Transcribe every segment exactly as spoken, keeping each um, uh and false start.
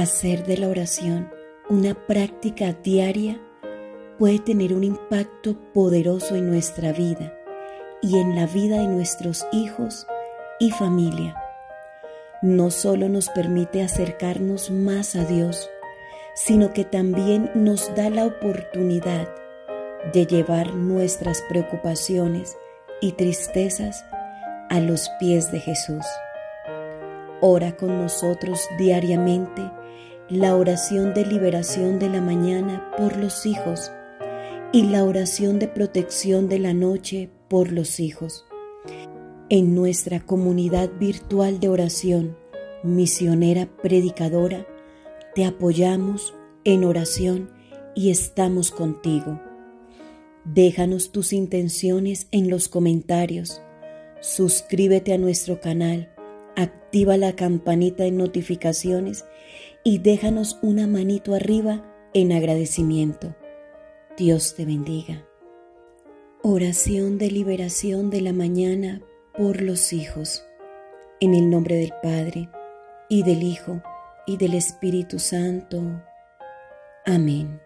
Hacer de la oración una práctica diaria puede tener un impacto poderoso en nuestra vida y en la vida de nuestros hijos y familia. No solo nos permite acercarnos más a Dios, sino que también nos da la oportunidad de llevar nuestras preocupaciones y tristezas a los pies de Jesús. Ora con nosotros diariamente la oración de liberación de la mañana por los hijos y la oración de protección de la noche por los hijos. En nuestra comunidad virtual de oración, misionera predicadora, te apoyamos en oración y estamos contigo. Déjanos tus intenciones en los comentarios, suscríbete a nuestro canal, activa la campanita de notificaciones y déjanos una manito arriba en agradecimiento. Dios te bendiga. Oración de liberación de la mañana por los hijos. En el nombre del Padre, y del Hijo, y del Espíritu Santo. Amén.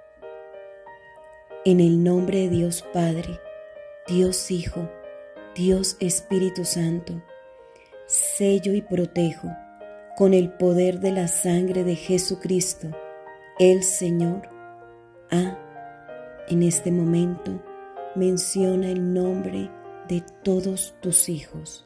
En el nombre de Dios Padre, Dios Hijo, Dios Espíritu Santo, sello y protejo con el poder de la sangre de Jesucristo, el Señor. Ah, en este momento menciona el nombre de todos tus hijos.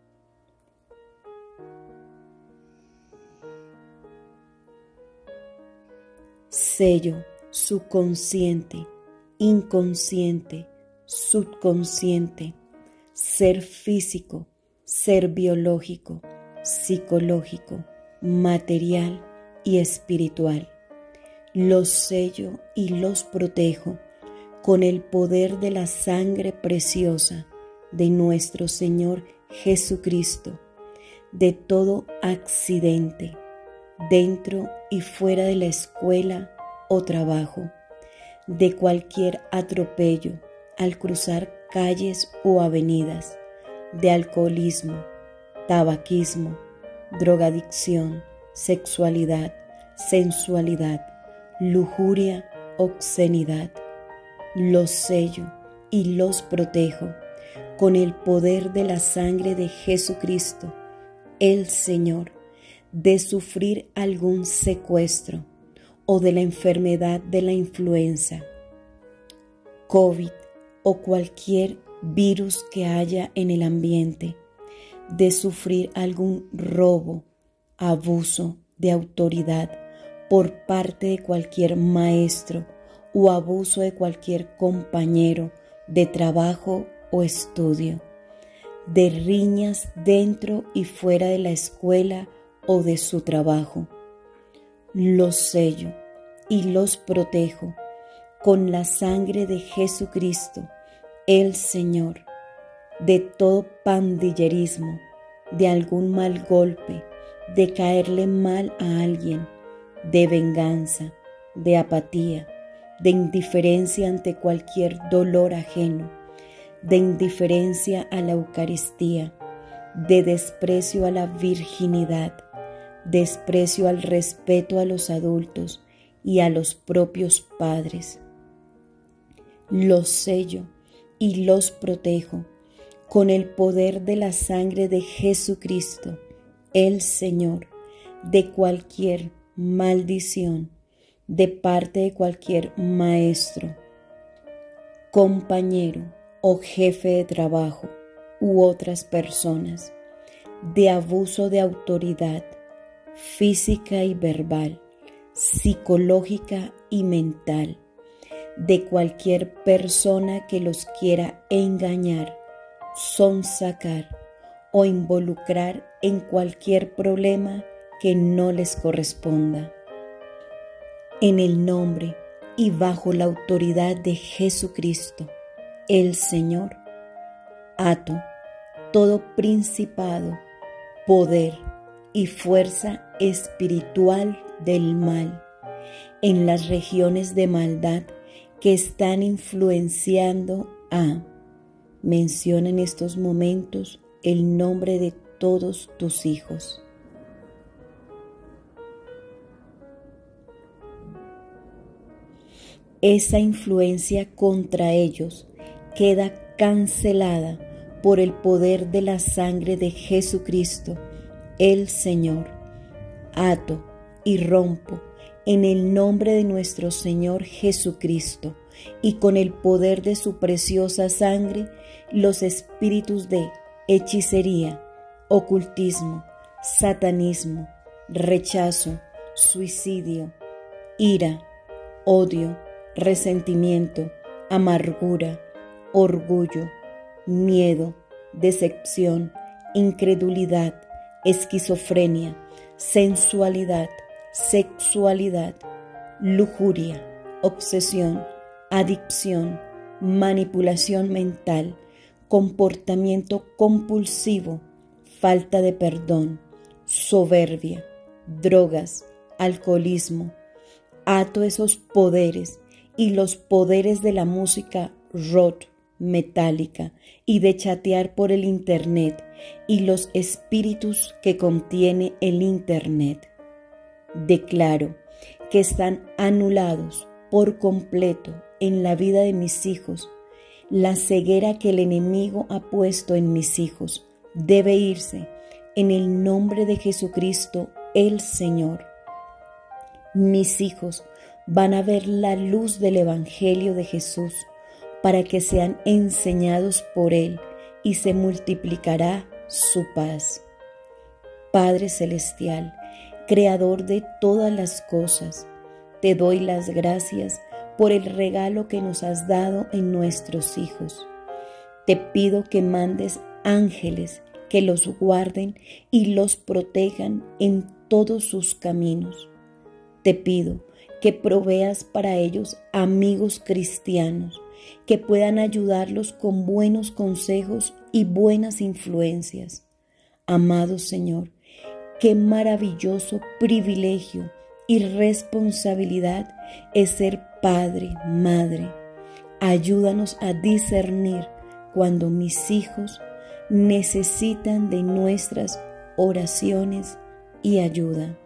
Sello subconsciente, inconsciente, subconsciente, ser físico, ser biológico, psicológico, material y espiritual. Los sello y los protejo con el poder de la sangre preciosa de nuestro Señor Jesucristo, de todo accidente, dentro y fuera de la escuela o trabajo, de cualquier atropello al cruzar calles o avenidas, de alcoholismo, tabaquismo, drogadicción, sexualidad, sensualidad, lujuria, obscenidad. Los sello y los protejo con el poder de la sangre de Jesucristo, el Señor, de sufrir algún secuestro o de la enfermedad de la influenza, COVID o cualquier virus que haya en el ambiente, de sufrir algún robo, abuso de autoridad por parte de cualquier maestro o abuso de cualquier compañero de trabajo o estudio, de riñas dentro y fuera de la escuela o de su trabajo. Los sello y los protejo con la sangre de Jesucristo, el Señor, de todo pandillerismo, de algún mal golpe, de caerle mal a alguien, de venganza, de apatía, de indiferencia ante cualquier dolor ajeno, de indiferencia a la Eucaristía, de desprecio a la virginidad, desprecio al respeto a los adultos y a los propios padres. Los sello y los protejo con el poder de la sangre de Jesucristo, el Señor, de cualquier maldición, de parte de cualquier maestro, compañero o jefe de trabajo u otras personas, de abuso de autoridad física y verbal, psicológica y mental, de cualquier persona que los quiera engañar, sonsacar o involucrar en cualquier problema que no les corresponda. En el nombre y bajo la autoridad de Jesucristo, el Señor, ato todo principado, poder y fuerza espiritual del mal en las regiones de maldad que están influenciando a. Menciona en estos momentos el nombre de todos tus hijos. esa influencia contra ellos queda cancelada por el poder de la sangre de Jesucristo, el Señor. Ato y rompo en el nombre de nuestro Señor Jesucristo y con el poder de su preciosa sangre los espíritus de hechicería, ocultismo, satanismo, rechazo, suicidio, ira, odio, resentimiento, amargura, orgullo, miedo, decepción, incredulidad, esquizofrenia, sensualidad, sexualidad, lujuria, obsesión, adicción, manipulación mental, comportamiento compulsivo, falta de perdón, soberbia, drogas, alcoholismo. Ato esos poderes y los poderes de la música rock, metálica y de chatear por el internet y los espíritus que contiene el internet. Declaro que están anulados por completo en la vida de mis hijos. La ceguera que el enemigo ha puesto en mis hijos debe irse en el nombre de Jesucristo el Señor. Mis hijos van a ver la luz del Evangelio de Jesús para que sean enseñados por Él y se multiplicará su paz. Padre Celestial, Creador de todas las cosas, te doy las gracias por el regalo que nos has dado en nuestros hijos. Te pido que mandes ángeles que los guarden y los protejan en todos sus caminos. Te pido que proveas para ellos amigos cristianos que puedan ayudarlos con buenos consejos y buenas influencias. Amado Señor, qué maravilloso privilegio y responsabilidad es ser padre, madre. Ayúdanos a discernir cuando mis hijos necesitan de nuestras oraciones y ayuda.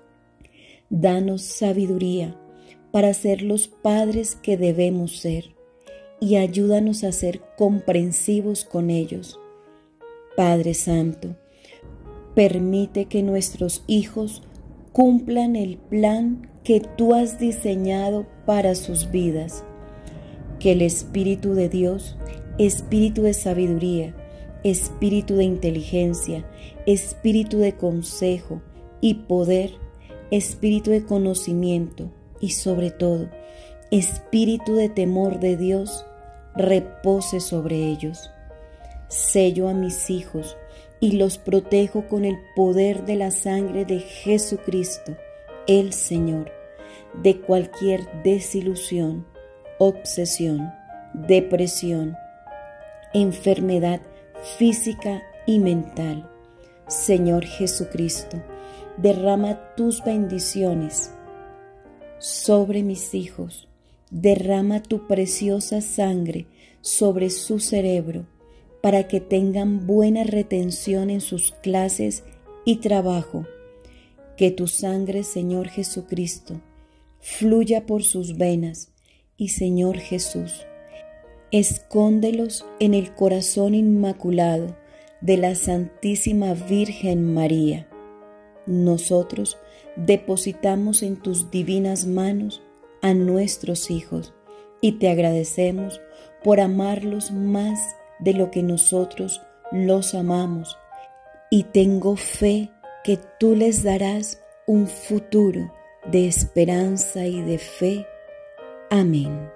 Danos sabiduría para ser los padres que debemos ser y ayúdanos a ser comprensivos con ellos. Padre Santo, permite que nuestros hijos cumplan el plan que tú has diseñado para sus vidas. Que el Espíritu de Dios, Espíritu de sabiduría, Espíritu de inteligencia, Espíritu de consejo y poder, Espíritu de conocimiento y sobre todo, Espíritu de temor de Dios, repose sobre ellos. Sello a mis hijos y los protejo con el poder de la sangre de Jesucristo, el Señor, de cualquier desilusión, obsesión, depresión, enfermedad física y mental. Señor Jesucristo, derrama tus bendiciones sobre mis hijos, derrama tu preciosa sangre sobre su cerebro para que tengan buena retención en sus clases y trabajo. Que tu sangre, Señor Jesucristo, fluya por sus venas y, Señor Jesús, escóndelos en el corazón inmaculado de la Santísima Virgen María. Nosotros depositamos en tus divinas manos a nuestros hijos y te agradecemos por amarlos más de lo que nosotros los amamos, y tengo fe que tú les darás un futuro de esperanza y de fe. Amén.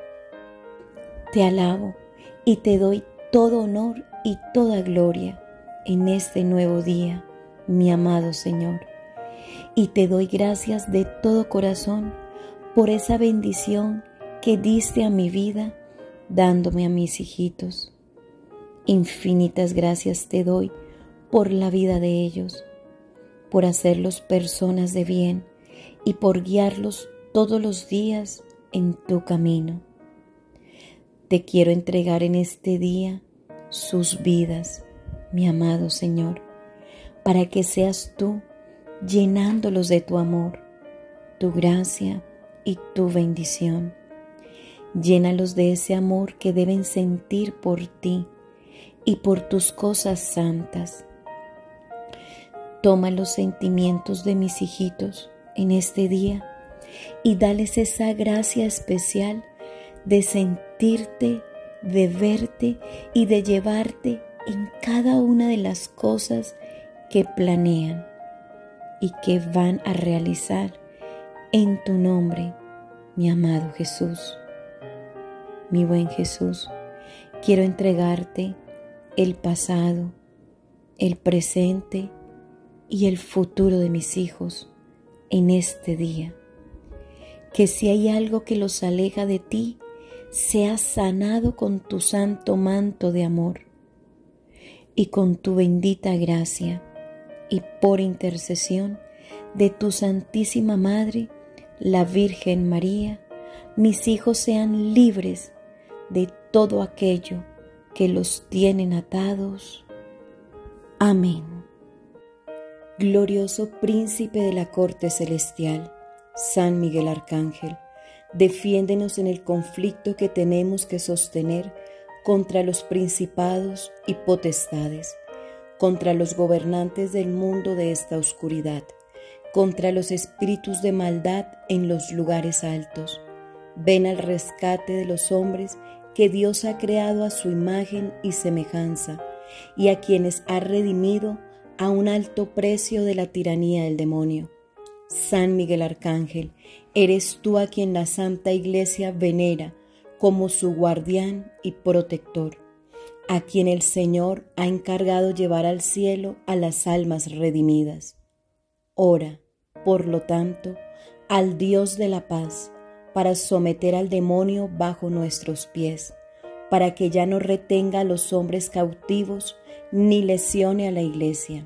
Te alabo y te doy todo honor y toda gloria en este nuevo día, mi amado Señor, y te doy gracias de todo corazón por esa bendición que diste a mi vida dándome a mis hijitos. Infinitas gracias te doy por la vida de ellos, por hacerlos personas de bien y por guiarlos todos los días en tu camino. Te quiero entregar en este día sus vidas, mi amado Señor, para que seas tú llenándolos de tu amor, tu gracia y tu bendición. Llénalos de ese amor que deben sentir por ti y por tus cosas santas. Toma los sentimientos de mis hijitos en este día y dales esa gracia especial de sentirte, de verte y de llevarte en cada una de las cosas que planean y que van a realizar en tu nombre, mi amado Jesús. Mi buen Jesús, quiero entregarte el pasado, el presente y el futuro de mis hijos en este día. Que si hay algo que los aleja de ti, sea sanado con tu santo manto de amor y con tu bendita gracia, y por intercesión de tu Santísima Madre, la Virgen María, mis hijos sean libres de todo aquello que los tienen atados. Amén. Glorioso Príncipe de la Corte Celestial, San Miguel Arcángel, defiéndenos en el conflicto que tenemos que sostener contra los principados y potestades, contra los gobernantes del mundo de esta oscuridad, contra los espíritus de maldad en los lugares altos. Ven al rescate de los hombres que Dios ha creado a su imagen y semejanza, y a quienes ha redimido a un alto precio de la tiranía del demonio. San Miguel Arcángel, eres tú a quien la Santa Iglesia venera como su guardián y protector, a quien el Señor ha encargado llevar al cielo a las almas redimidas. Ora, por lo tanto, al Dios de la paz, para someter al demonio bajo nuestros pies, para que ya no retenga a los hombres cautivos ni lesione a la Iglesia.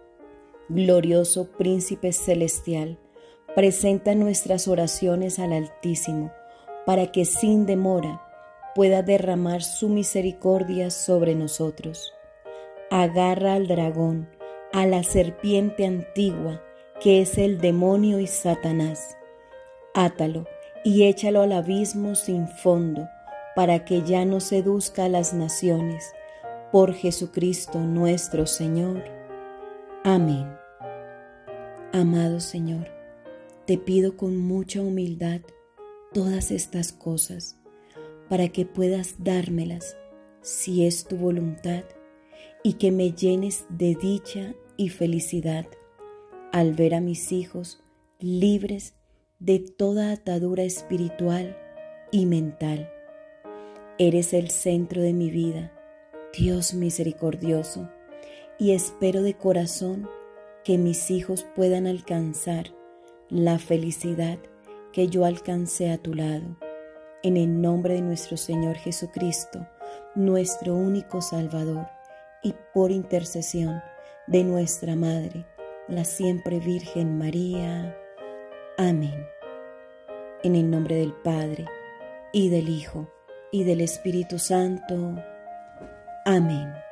Glorioso Príncipe Celestial, presenta nuestras oraciones al Altísimo, para que sin demora pueda derramar su misericordia sobre nosotros. Agarra al dragón, a la serpiente antigua, que es el demonio y Satanás. Átalo y échalo al abismo sin fondo, para que ya no seduzca a las naciones. Por Jesucristo nuestro Señor. Amén. Amado Señor, te pido con mucha humildad todas estas cosas, para que puedas dármelas, si es tu voluntad, y que me llenes de dicha y felicidad al ver a mis hijos libres de toda atadura espiritual y mental. Eres el centro de mi vida, Dios misericordioso, y espero de corazón que mis hijos puedan alcanzar la felicidad que yo alcancé a tu lado. En el nombre de nuestro Señor Jesucristo, nuestro único Salvador, y por intercesión de nuestra Madre, la siempre Virgen María. Amén. En el nombre del Padre, y del Hijo, y del Espíritu Santo. Amén.